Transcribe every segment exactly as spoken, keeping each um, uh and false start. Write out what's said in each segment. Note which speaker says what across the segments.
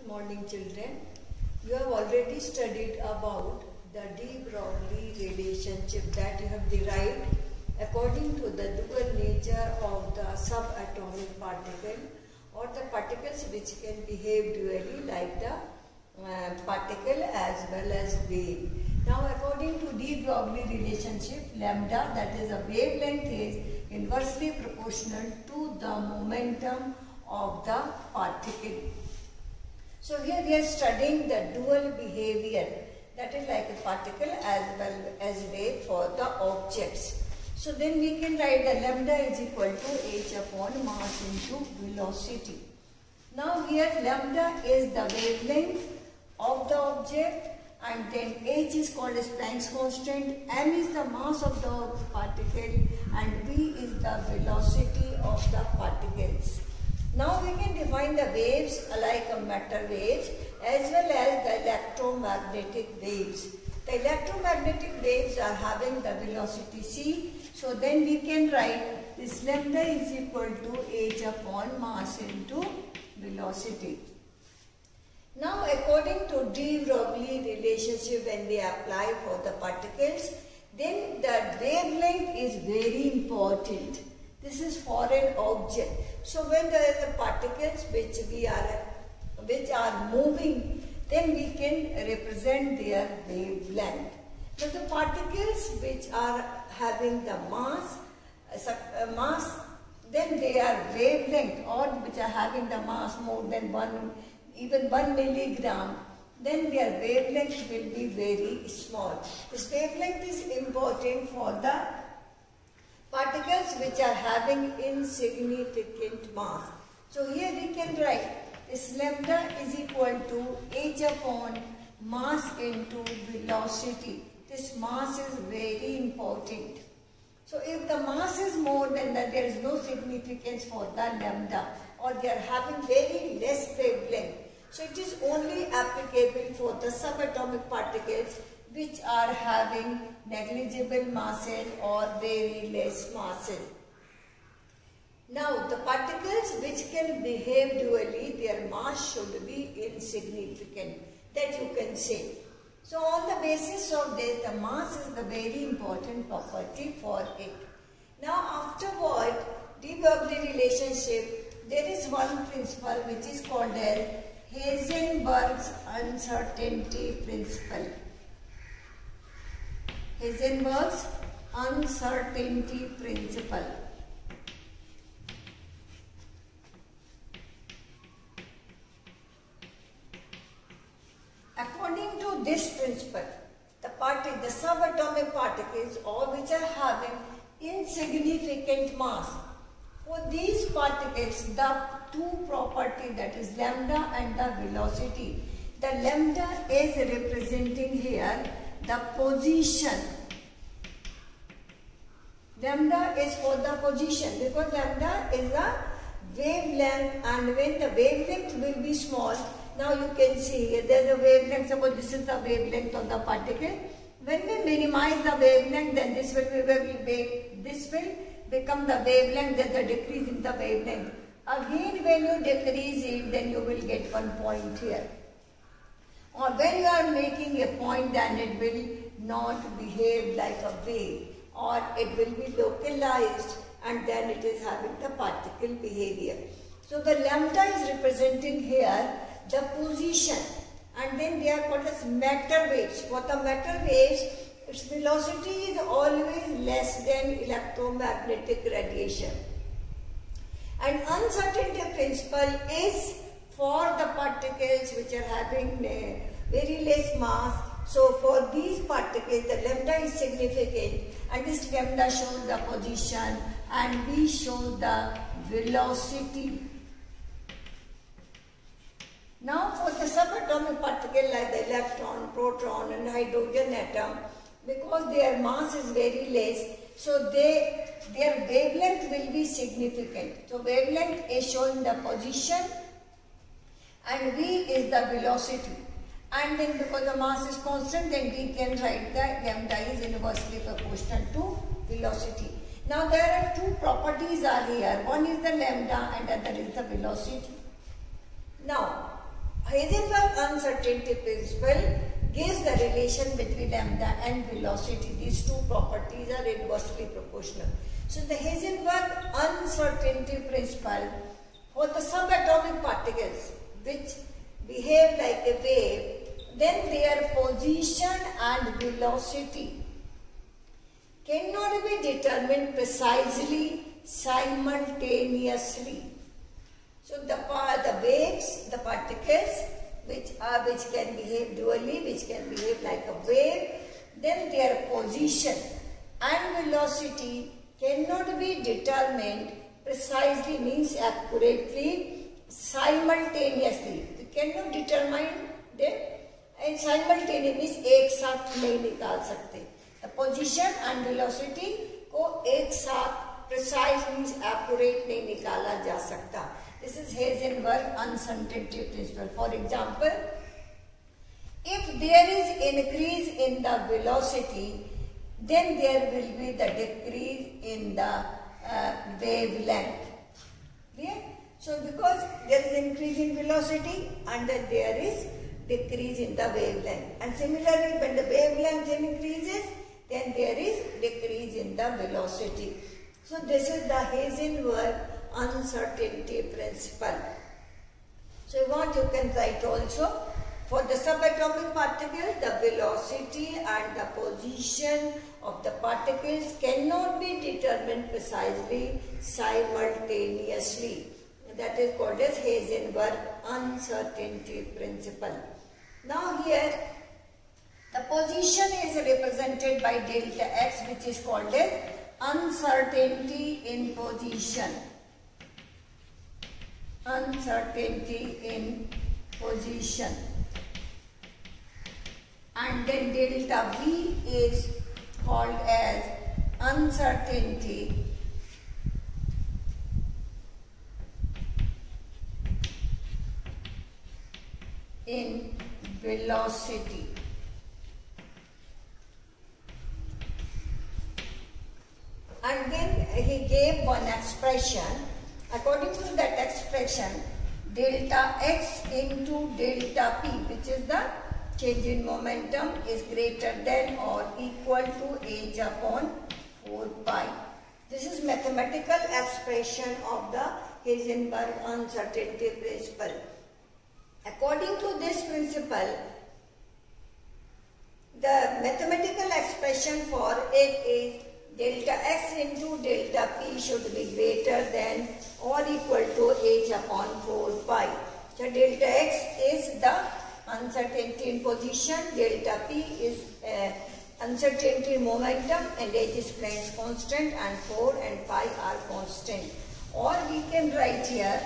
Speaker 1: morning, children. You have already studied about the de Broglie relationship that you have derived according to the dual nature of the subatomic particle or the particles which can behave dually like the uh, particle as well as wave. Now, according to de Broglie relationship, lambda, that is a wavelength, is inversely proportional to the momentum of the particle. So here we are studying the dual behavior, that is like a particle as well as wave for the objects. So then we can write the lambda is equal to h upon mass into velocity. Now here lambda is the wavelength of the object, and then h is called as Planck's constant, m is the mass of the particle, and v is the velocity of the particles. Now we can define the waves like a matter waves as well as the electromagnetic waves. The electromagnetic waves are having the velocity c. So then we can write this lambda is equal to h upon mass into velocity. Now, according to de Broglie relationship, when we apply for the particles, then the wavelength is very important. This is for an object. So when there are the particles which we are which are moving, then we can represent their wavelength. Now the particles which are having the mass, uh, mass, then they are wavelength, or which are having the mass more than one, even one milligram, then their wavelength will be very small. This wavelength is important for the particles which are having insignificant mass. So here we can write this lambda is equal to h upon mass into velocity. This mass is very important. So if the mass is more, then there is no significance for the lambda, or they are having very less wavelength. So it is only applicable for the subatomic particles which are having negligible masses or very less masses. Now the particles which can behave dually, their mass should be insignificant, that you can say. So on the basis of this, the mass is the very important property for it. Now afterward, de Broglie relationship, there is one principle which is called as Heisenberg's uncertainty principle. Heisenberg's uncertainty principle. According to this principle, the party, the subatomic particles, all which are having insignificant mass, for these particles, the two property, that is lambda and the velocity. The lambda is representing here the position. Lambda is for the position, because lambda is the wavelength, and when the wavelength will be small, now you can see here there is a wavelength. Suppose this is the wavelength of the particle. When we minimize the wavelength, then this will be this will become the wavelength. There is a decrease in the wavelength. Again, when you decrease it, then you will get one point here. Or when you are making a point, then it will not behave like a wave, or it will be localized, and then it is having the particle behavior. So the lambda is representing here the position, and then they are called as matter waves. For the matter waves, its velocity is always less than electromagnetic radiation. And uncertainty principle is for the particles which are having very less mass. So for these particles, the lambda is significant, and this lambda shows the position, and v shows the velocity. Now for the subatomic particle like the electron, proton and hydrogen atom, because their mass is very less, so they, their wavelength will be significant. So wavelength is showing the position, and v is the velocity. And then because the mass is constant, then we can write that lambda is inversely proportional to velocity. Now there are two properties are here. One is the lambda and other is the velocity. Now Heisenberg uncertainty principle gives the relation between lambda and velocity. These two properties are inversely proportional. So the Heisenberg uncertainty principle for the subatomic particles which behave like a wave, then their position and velocity cannot be determined precisely simultaneously. So the, the waves, the particles which are which can behave dually, which can behave like a wave, then their position and velocity cannot be determined precisely, means accurately, simultaneously. You cannot determine them and simultaneously means एक साथ नहीं निकाल सकते. The position and velocity को एक साथ precise means accurate नहीं निकाला जा सकता. This is Heisenberg uncertainty principle. For example, if there is increase in the velocity, then there will be the decrease in the uh, wavelength. Clear? So because there is increase in velocity and then there is decrease in the wavelength. And similarly, when the wavelength increases, then there is decrease in the velocity. So this is the Heisenberg uncertainty principle. So what you can write also, for the subatomic particle, the velocity and the position of the particles cannot be determined precisely simultaneously. That is called as Heisenberg uncertainty principle. Now here, the position is represented by delta x, which is called as uncertainty in position. Uncertainty in position. And then delta v is called as uncertainty in velocity. And then he gave one expression. According to that expression, delta x into delta p, which is the change in momentum, is greater than or equal to h upon four pi. This is mathematical expression of the Heisenberg uncertainty principle. According to this principle, the mathematical expression for it is delta x into delta p should be greater than or equal to h upon four pi. So delta x is the uncertainty in position, delta p is uh, uncertainty in momentum, and h is Planck's constant, and four and pi are constant. Or we can write here,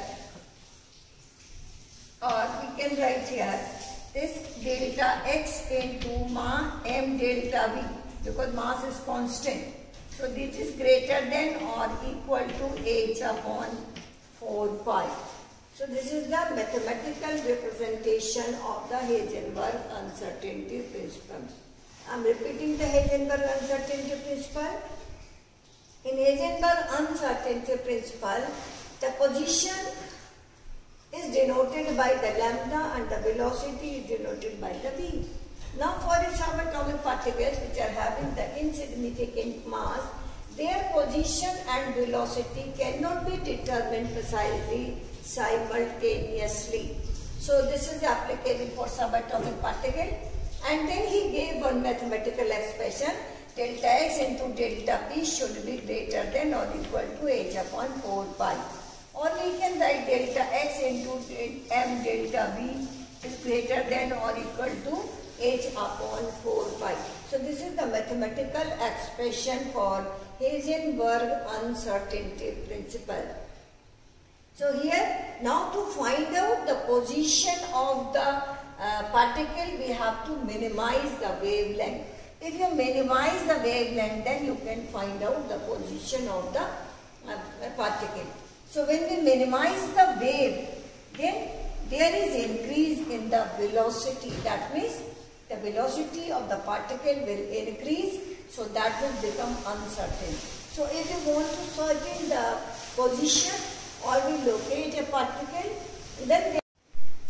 Speaker 1: or we can write here this delta x into ma m delta v, because mass is constant. So this is greater than or equal to h upon four pi. So this is the mathematical representation of the Heisenberg uncertainty principle. I am repeating the Heisenberg uncertainty principle. In Heisenberg uncertainty principle, the position is denoted by the lambda and the velocity is denoted by the v. Now for the subatomic particles which are having the insignificant mass, their position and velocity cannot be determined precisely simultaneously. So this is applicable for subatomic particle. And then he gave one mathematical expression, delta x into delta p should be greater than or equal to h upon four pi. Or we can write delta x into m delta v is greater than or equal to h upon four pi. So this is the mathematical expression for Heisenberg uncertainty principle. So here, now to find out the position of the uh, particle, we have to minimize the wavelength. If you minimize the wavelength, then you can find out the position of the uh, particle. So when we minimize the wave, then there is increase in the velocity. That means the velocity of the particle will increase, so that will become uncertain. So if you want to certain the position or we locate a particle, then
Speaker 2: so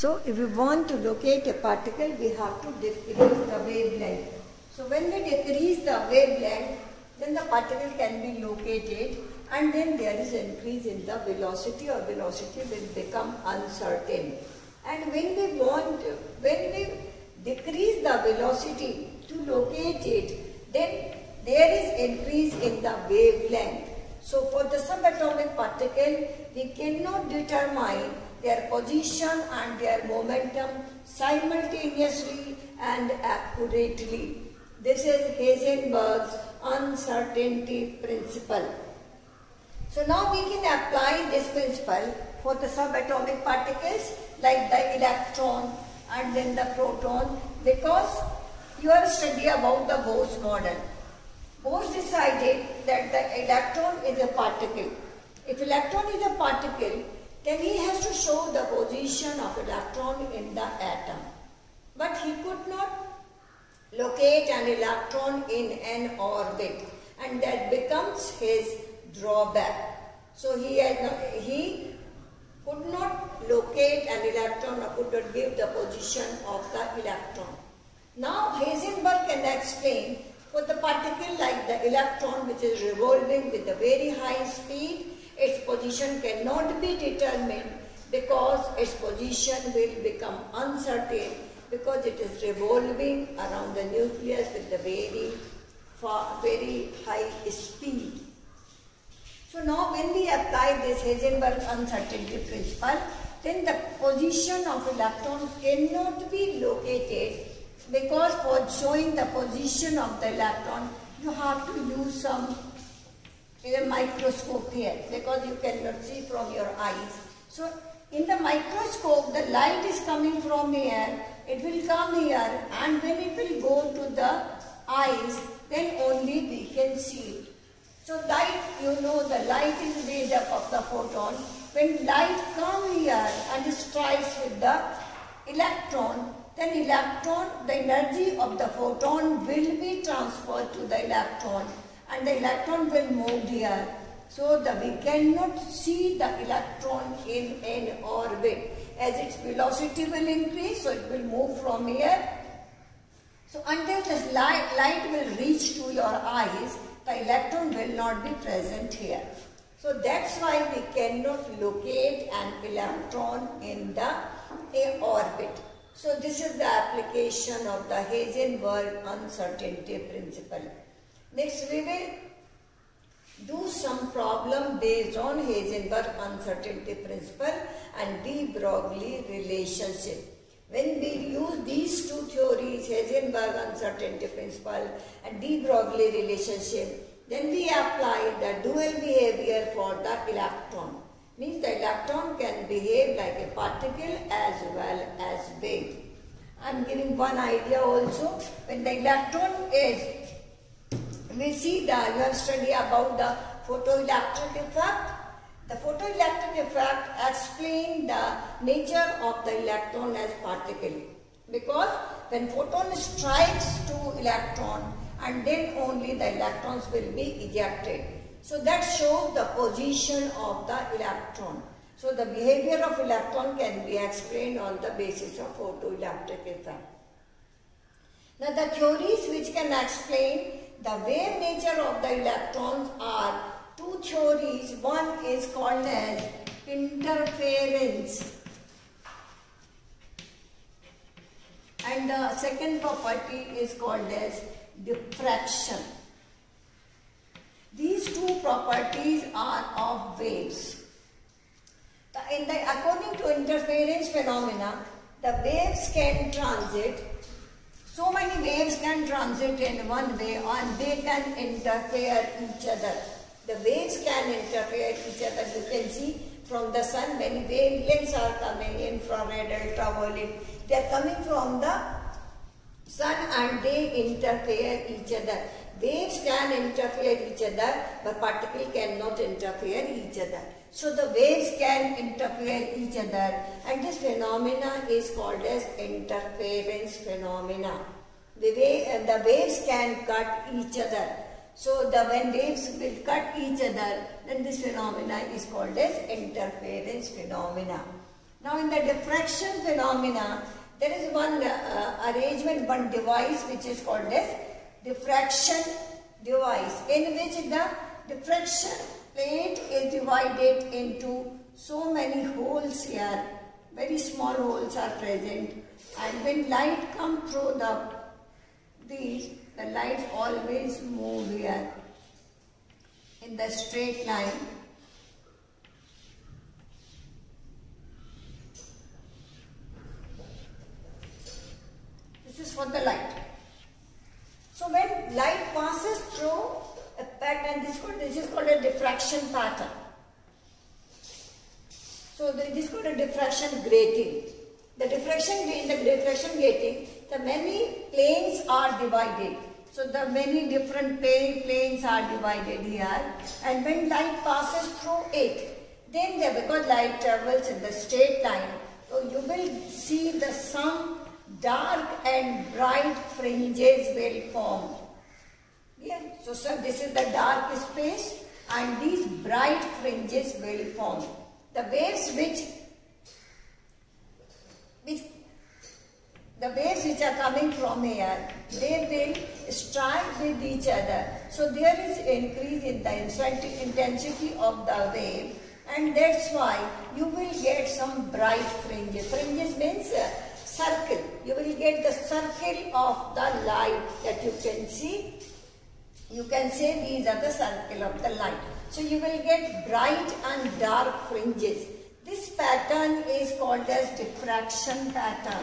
Speaker 1: So if we want to locate a particle, we have to decrease the wavelength. So when we decrease the wavelength, then the particle can be located, and then there is increase in the velocity, or velocity will become uncertain. And when we want, when we decrease the velocity to locate it, then there is increase in the wavelength. So for the subatomic particle, we cannot determine their position and their momentum simultaneously and accurately. This is Heisenberg's uncertainty principle. So now we can apply this principle for the subatomic particles like the electron and then the proton, because you are studying about the Bose model. Bose decided that the electron is a particle. If electron is a particle, then he has to show the position of electron in the atom. But he could not locate an electron in an orbit, and that becomes his drawback. So he, had, he could not locate an electron, or could not give the position of the electron. Now Heisenberg can explain for the particle like the electron, which is revolving with a very high speed, its position cannot be determined because its position will become uncertain, because it is revolving around the nucleus with a very far, very high speed. So now when we apply this Heisenberg uncertainty principle, then the position of electron cannot be located, because for showing the position of the electron, you have to use some a microscope here, because you cannot see from your eyes. So in the microscope, the light is coming from here, it will come here, and when it will go to the eyes, then only we can see it. So light, you know, the light is made up of the photon. When light comes here and strikes with the electron, then electron, the energy of the photon will be transferred to the electron, and the electron will move here. So that we cannot see the electron in an orbit. As its velocity will increase, so it will move from here. So until this light, light will reach to your eyes, the electron will not be present here. So that's why we cannot locate an electron in the a orbit. So this is the application of the Heisenberg uncertainty principle. Next we will do some problem based on Heisenberg uncertainty principle and de Broglie relationship. When we use these two theories, Heisenberg uncertainty principle and de Broglie relationship, then we apply the dual behavior for the electron. Means the electron can behave like a particle as well as wave. I am giving one idea also. When the electron is, we see the, you have studied about the photoelectric effect. The photoelectric effect explains the nature of the electron as particle. Because when photon strikes to electron, and then only the electrons will be ejected. So that shows the position of the electron. So the behavior of electron can be explained on the basis of photoelectric effect. Now the theories which can explain the wave nature of the electrons are two theories. One is called as interference, and the second property is called as diffraction. These two properties are of waves. The, in the, according to interference phenomena, the waves can transit. So many waves can transit in one way, and they can interfere each other. The waves can interfere each other. You can see from the sun many wavelengths are coming, infrared, ultraviolet. They are coming from the sun and they interfere each other. Waves can interfere each other, but particles cannot interfere each other. So the waves can interfere each other, and this phenomena is called as interference phenomena. The, way, uh, the waves can cut each other. So the when waves will cut each other, then this phenomena is called as interference phenomena. Now in the diffraction phenomena, there is one uh, arrangement, one device which is called as diffraction device, in which the diffraction plate is divided into so many holes here. Very small holes are present, and when light comes through the these, the light always move here in the straight line. This is for the light. So when light passes through a pattern, this, called, this is called a diffraction pattern. So this is called a diffraction grating. The diffraction in the diffraction grating, the many planes are divided. So the many different plane, planes are divided here, and when light passes through it, then the, because light travels in the straight line, so you will see the some dark and bright fringes will form. Yeah. So, so this is the dark space, and these bright fringes will form. The waves which, which the waves which are coming from here, they will strike with each other. So there is increase in the intensity of the wave, and that's why you will get some bright fringes. Fringes means uh, circle. You will get the circle of the light that you can see. You can say these are the circle of the light. So you will get bright and dark fringes. This pattern is called as diffraction pattern.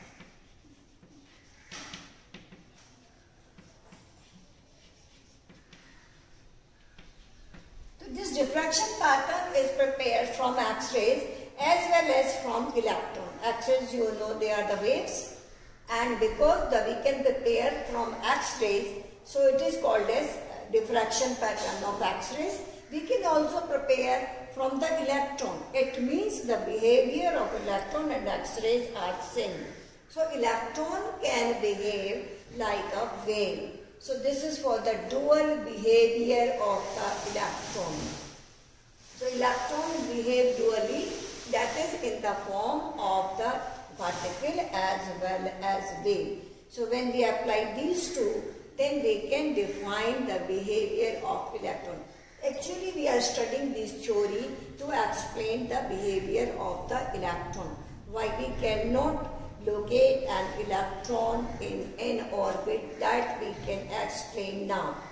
Speaker 1: So this diffraction pattern is prepared from X-rays as well as from electron. X-rays, you know, they are the waves, and because the we can prepare from X-rays, so it is called as diffraction pattern of X-rays. We can also prepare from the electron. It means the behavior of electron and X-rays are same. So electron can behave like a wave. So this is for the dual behavior of the electron. So electron behave dually, that is in the form of the particle as well as wave. So when we apply these two, then we can define the behavior of electron. Actually, we are studying this theory to explain the behavior of the electron. Why we cannot locate an electron in an orbit, that we can explain now.